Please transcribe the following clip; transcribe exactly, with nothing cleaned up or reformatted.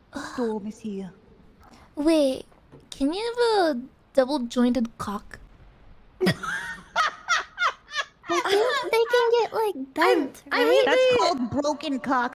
Storm is here. Wait, can you have a double jointed cock? I think they can get like bent, I right? That's called broken cock.